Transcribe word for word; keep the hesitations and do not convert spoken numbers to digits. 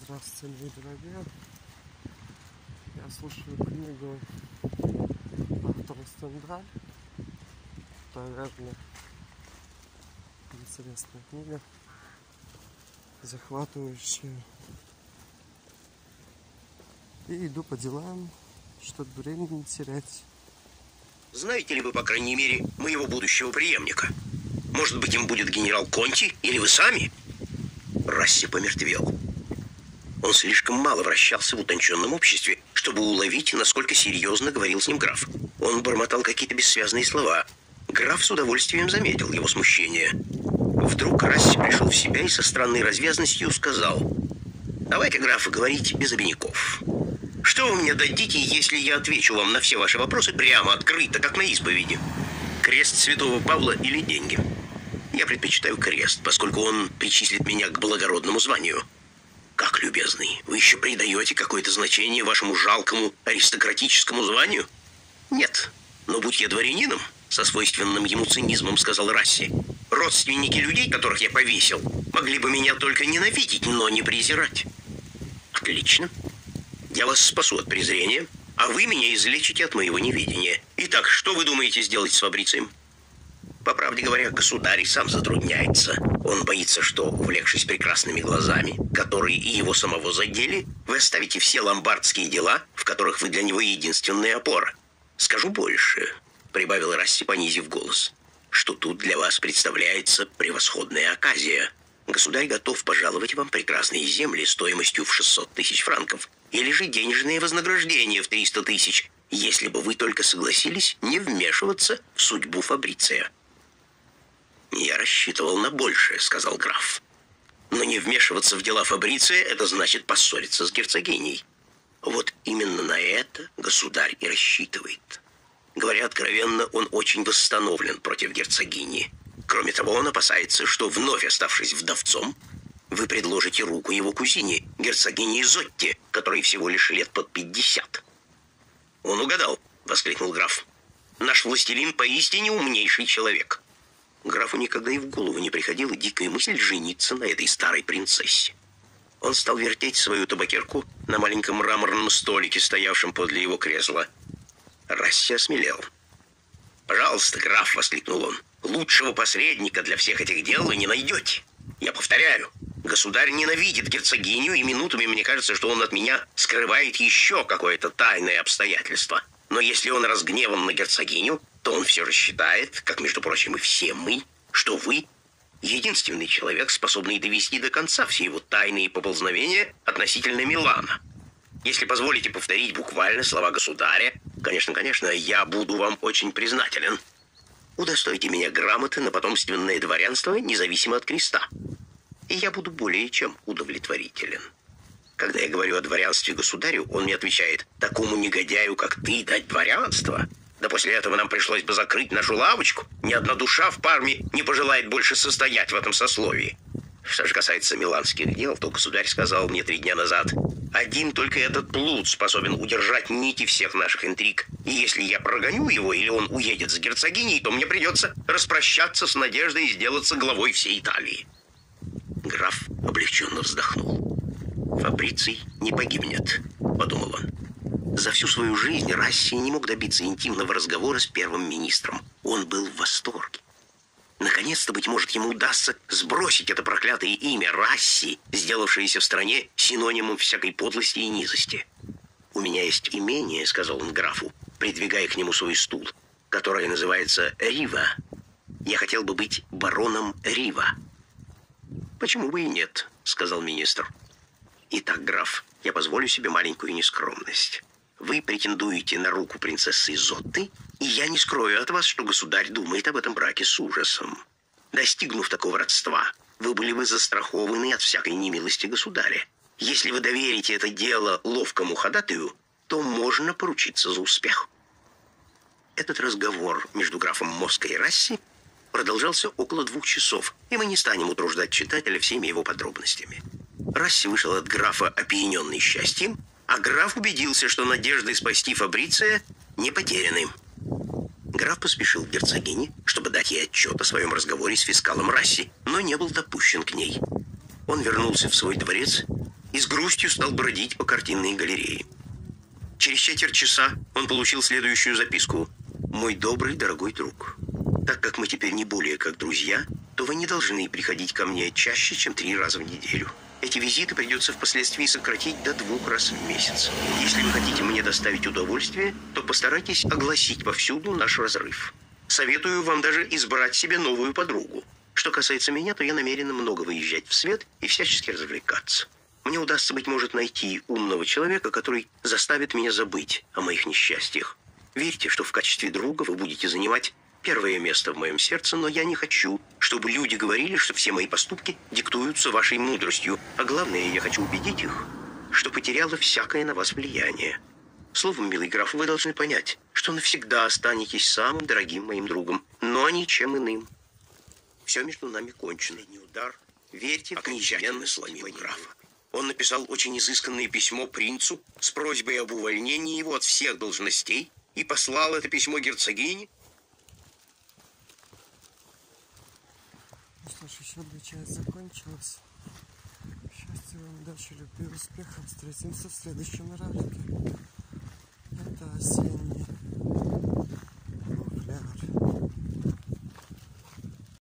Здравствуйте, мои дорогие. Я слушаю книгу Артура Стендаля. Наверное, интересная книга, захватывающая. И иду по делам, чтобы времени не терять. Знаете ли вы, по крайней мере, моего будущего преемника? Может быть, им будет генерал Конти или вы сами? Расси помертвел. Он слишком мало вращался в утонченном обществе, чтобы уловить, насколько серьезно говорил с ним граф. Он бормотал какие-то бессвязные слова. Граф с удовольствием заметил его смущение. Вдруг Расси пришел в себя и со странной развязностью сказал: «Давайте, граф, говорить без обиняков. Что вы мне дадите, если я отвечу вам на все ваши вопросы прямо, открыто, как на исповеди? Крест святого Павла или деньги? Я предпочитаю крест, поскольку он причислит меня к благородному званию». «Как, любезный, вы еще придаете какое-то значение вашему жалкому аристократическому званию?» «Нет, но будь я дворянином, со свойственным ему цинизмом сказал Расси, родственники людей, которых я повесил, могли бы меня только ненавидеть, но не презирать». «Отлично. Я вас спасу от презрения, а вы меня излечите от моего неведения. Итак, что вы думаете сделать с Фабрицием?» «По правде говоря, государь сам затрудняется. Он боится, что, увлекшись прекрасными глазами, которые и его самого задели, вы оставите все ломбардские дела, в которых вы для него единственная опора. Скажу больше», — прибавил Расси, понизив голос, «что тут для вас представляется превосходная оказия. Государь готов пожаловать вам прекрасные земли стоимостью в шестьсот тысяч франков, или же денежное вознаграждение в триста тысяч, если бы вы только согласились не вмешиваться в судьбу Фабриция». «Я рассчитывал на большее», — сказал граф. «Но не вмешиваться в дела Фабриция — это значит поссориться с герцогиней. Вот именно на это государь и рассчитывает. Говоря откровенно, он очень восстановлен против герцогини. Кроме того, он опасается, что, вновь оставшись вдовцом, вы предложите руку его кузине, герцогине Изотте, которой всего лишь лет под пятьдесят». «Он угадал», — воскликнул граф. «Наш властелин поистине умнейший человек». Графу никогда и в голову не приходила дикая мысль жениться на этой старой принцессе. Он стал вертеть свою табакерку на маленьком мраморном столике, стоявшем подле его кресла. Расси осмелел. «Пожалуйста, граф», — воскликнул он, — «лучшего посредника для всех этих дел вы не найдете. Я повторяю, государь ненавидит герцогиню, и минутами мне кажется, что он от меня скрывает еще какое-то тайное обстоятельство. Но если он разгневан на герцогиню, то он все же считает, как, между прочим, и все мы, что вы единственный человек, способный довести до конца все его тайные поползновения относительно Милана. Если позволите повторить буквально слова государя, конечно, конечно, я буду вам очень признателен. Удостойте меня грамоты на потомственное дворянство, независимо от креста, и я буду более чем удовлетворителен. Когда я говорю о дворянстве государю, он мне отвечает: такому негодяю, как ты, дать дворянство? Да после этого нам пришлось бы закрыть нашу лавочку. Ни одна душа в Парме не пожелает больше состоять в этом сословии. Что же касается миланских дел, то государь сказал мне три дня назад: один только этот плут способен удержать нити всех наших интриг. И если я прогоню его или он уедет с герцогиней, то мне придется распрощаться с надеждой и сделаться главой всей Италии. Граф облегченно вздохнул. «Фабриций не погибнет», — подумал он. За всю свою жизнь Расси не мог добиться интимного разговора с первым министром. Он был в восторге. Наконец-то, быть может, ему удастся сбросить это проклятое имя Расси, сделавшееся в стране синонимом всякой подлости и низости. «У меня есть имение», — сказал он графу, придвигая к нему свой стул, которое называется Рива. «Я хотел бы быть бароном Рива». «Почему бы и нет», — сказал министр. «Итак, граф, я позволю себе маленькую нескромность. Вы претендуете на руку принцессы Изотты, и я не скрою от вас, что государь думает об этом браке с ужасом. Достигнув такого родства, вы были бы застрахованы от всякой немилости государя. Если вы доверите это дело ловкому ходатаю, то можно поручиться за успех». Этот разговор между графом Моско и Расси продолжался около двух часов, и мы не станем утруждать читателя всеми его подробностями. Расси вышел от графа опьяненный счастьем, а граф убедился, что надежды спасти Фабриция не потеряны. Граф поспешил к герцогине, чтобы дать ей отчет о своем разговоре с фискалом Расси, но не был допущен к ней. Он вернулся в свой дворец и и с грустью стал бродить по картинной галерее. Через четверть часа он получил следующую записку. «Мой добрый, дорогой друг, так как мы теперь не более как друзья, то вы не должны приходить ко мне чаще, чем три раза в неделю. Эти визиты придется впоследствии сократить до двух раз в месяц. Если вы хотите мне доставить удовольствие, то постарайтесь огласить повсюду наш разрыв. Советую вам даже избрать себе новую подругу. Что касается меня, то я намерен много выезжать в свет и всячески развлекаться. Мне удастся, быть может, найти умного человека, который заставит меня забыть о моих несчастьях. Верьте, что в качестве друга вы будете занимать первое место в моем сердце, но я не хочу, чтобы люди говорили, что все мои поступки диктуются вашей мудростью. А главное, я хочу убедить их, что потеряла всякое на вас влияние. Словом, милый граф, вы должны понять, что навсегда останетесь самым дорогим моим другом, но ничем иным. Все между нами кончено. Не удар. Верьте в окончательное слово графа. Он написал очень изысканное письмо принцу с просьбой об увольнении его от всех должностей и послал это письмо герцогине. Ну что ж, еще одна часть закончилась. Счастья вам, удачи, любви, успехов. Встретимся в следующем ролике.